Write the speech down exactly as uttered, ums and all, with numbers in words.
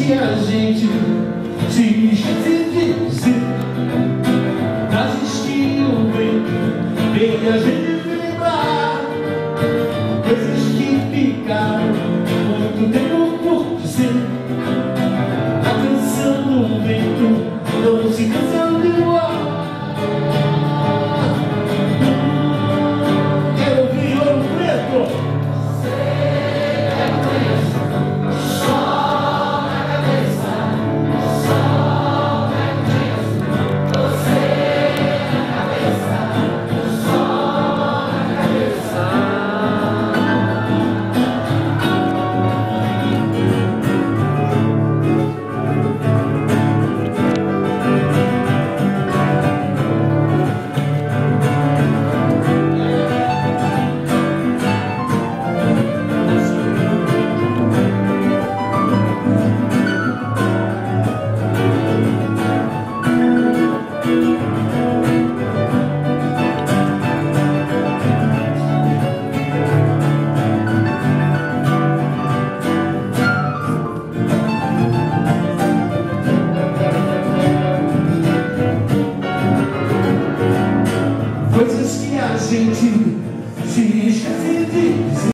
que a gente se esquece de dizer. Frases que o vento vem a gente lembrar, coisas que ficaram muito tempo por dizer. A canção do vento não se cansa